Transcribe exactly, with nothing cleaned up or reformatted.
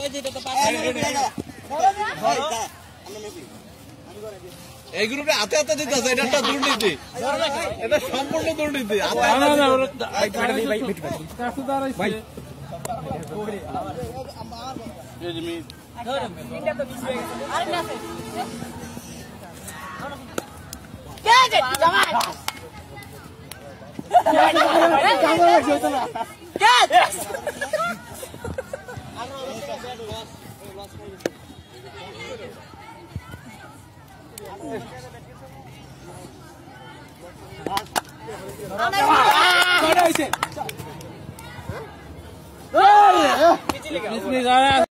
এই গ্রুপে হাতে হাতে দিতে আছে, এটা একটা দুর্নীতি, এটা সম্পূর্ণ দুর্নীতি। Bismillah.